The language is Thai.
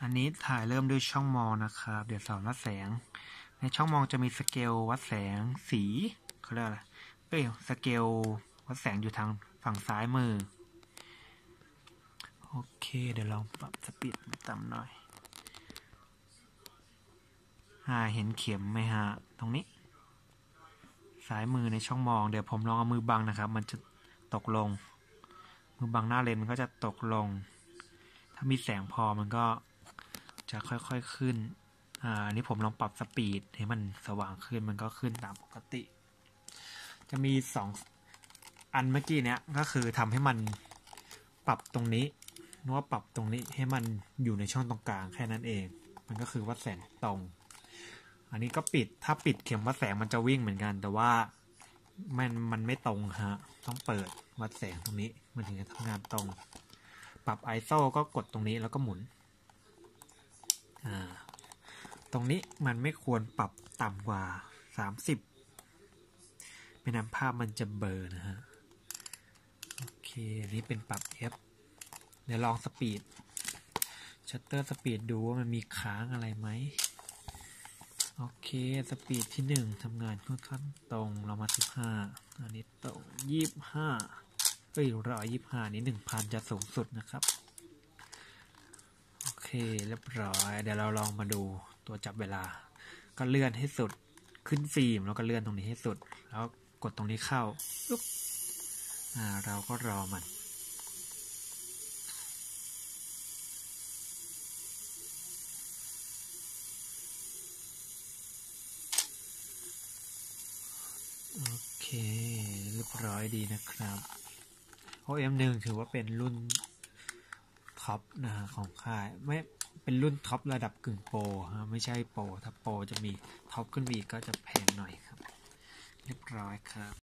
อันนี้ถ่ายเริ่มด้วยช่องมองนะครับเดี๋ยวสอนวัดแสงในช่องมองจะมีสเกลวัดแสงสีเขาเรียกอะไรสเกลวัดแสงอยู่ทางฝั่งซ้ายมือโอเคเดี๋ยวลองปรับสปีดต่ำหน่อยเห็นเข็มไหมฮะตรงนี้ซ้ายมือในช่องมองเดี๋ยวผมลองเอามือบังนะครับมันจะตกลงมือบังหน้าเลนมันก็จะตกลงถ้ามีแสงพอมันก็จะค่อยๆขึ้นอันนี้ผมลองปรับสปีดให้มันสว่างขึ้นมันก็ขึ้นตามปกติจะมี2อันเมื่อกี้เนี้ยก็คือทำให้มันปรับตรงนี้ว่าปรับตรงนี้ให้มันอยู่ในช่องตรงกลางแค่นั้นเองมันก็คือวัดแสงตรงอันนี้ก็ปิดถ้าปิดเข็มวัดแสงมันจะวิ่งเหมือนกันแต่ว่ามันไม่ตรงฮะต้องเปิดวัดแสงตรงนี้มันถึงจะทำงานตรงปรับ ISO ก็กดตรงนี้แล้วก็หมุนตรงนี้มันไม่ควรปรับต่ำกว่า30ไม่นั้นภาพมันจะเบลอนะฮะโอเคอันนี้เป็นปรับ F เดี๋ยวลองสปีดชัตเตอร์สปีดดูว่ามันมีค้างอะไรไหมโอเคสปีดที่1ทำงานค่อนข้างตรงเรามา15อันนี้ตรง25125นี้ 1000 จะสูงสุดนะครับโอเคเรียบร้อยเดี๋ยวเราลองมาดูตัวจับเวลาก็เลื่อนให้สุดขึ้นฟิล์มแล้วก็เลื่อนตรงนี้ให้สุดแล้วกดตรงนี้เข้าเราก็รอมันโอเคเรียบร้อยดีนะครับ OM1 ถือว่าเป็นรุ่นท็อปนะของค่ายไม่เป็นรุ่นท็อประดับกึ่งโปรไม่ใช่โปรถ้าโปรจะมีท็อปขึ้นอีกก็จะแพงหน่อยครับเรียบร้อยครับ